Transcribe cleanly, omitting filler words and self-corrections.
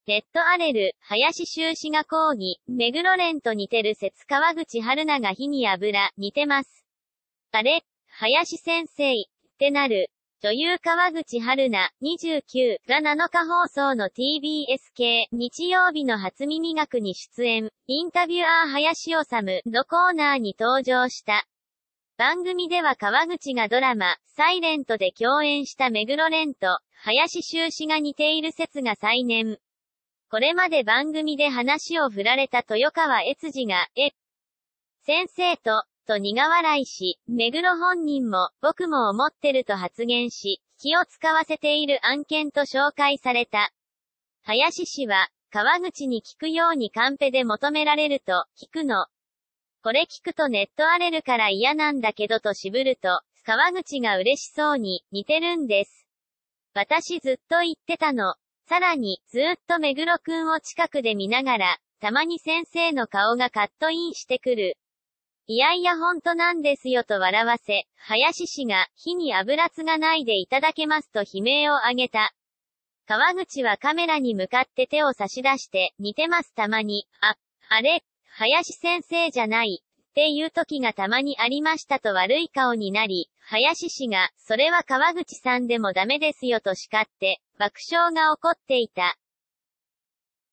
レッドアレル、林修士が抗議、目黒蓮と似てる説川口春奈が火に油、似てます。あれ、林先生、ってなる。女優川口春奈、29が7日放送の TBS 系、日曜日の初耳学に出演、インタビュアー林修のコーナーに登場した。番組では川口がドラマ、サイレントで共演した目黒蓮と、林修士が似ている説が再燃。これまで番組で話を振られた豊川悦司が、先生と苦笑いし、目黒本人も、僕も思ってると発言し、気を使わせている案件と紹介された。林氏は、川口に聞くようにカンペで求められると、聞くの。これ聞くとネット荒れるから嫌なんだけどと渋ると、川口が嬉しそうに、似てるんです。私ずっと言ってたの。さらに、ずーっと目黒くんを近くで見ながら、たまに先生の顔がカットインしてくる。いやいやほんとなんですよと笑わせ、林氏が、火に油つがないでいただけますと悲鳴を上げた。川口はカメラに向かって手を差し出して、似てますたまに、あれ、林先生じゃない、っていう時がたまにありましたと悪い顔になり、林氏が、それは川口さんでもダメですよと叱って、爆笑が起こっていた。